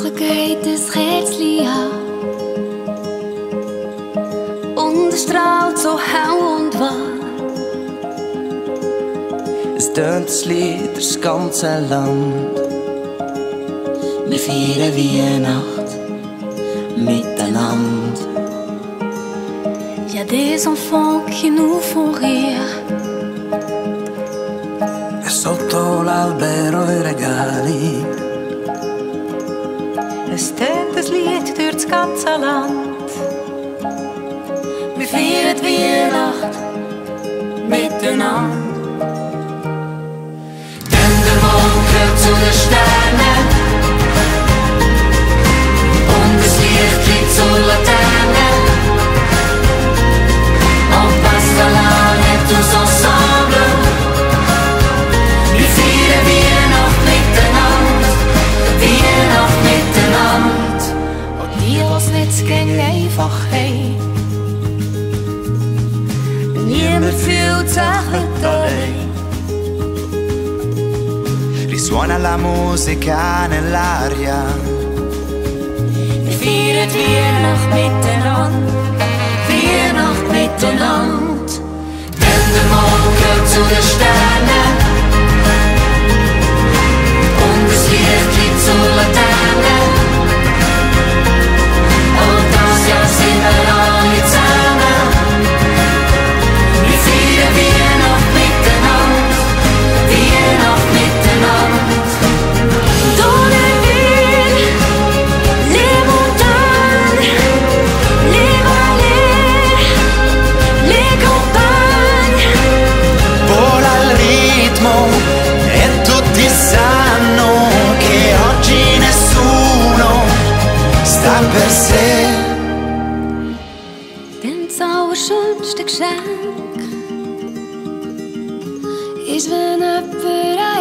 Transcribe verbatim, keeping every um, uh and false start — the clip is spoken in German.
Plötzlich geht das Kerzchen an und es strahlt so hell und warm. Es tönt das Lied durchs ganze Land. Wir feiern Weihnacht miteinander. Y a des enfants qui nous font rire. E sotto l'albero i regali. Es tönt das Lied durch das ganze Land. Wir feiern Weihnacht miteinander. Denn der Mond gehört zu den Sternen und das Licht liegt zur Laterne. On passe l'année tous ensemble. Wir feiern Weihnacht miteinander, Weihnacht miteinander. Und die, was nicht so gern einfach haben, niemand fühlt sich nicht allein. Risuona la musica nell'aria. Wir feiern Weihnacht miteinander, Weihnacht miteinander. Denn der Mond gehört zu den Sternen und das Licht liegt zur Laterne. Und das Jahr sind wir alle zusammen. Wir feiern Weihnacht miteinander, Weihnacht miteinander. Dans la ville, les montagnes, les vallées, les campagnes. Vola il ritmo e tutti sanno che oggi nessuno sta per sé. Denn das allerschönste Geschenk ist, wenn jemand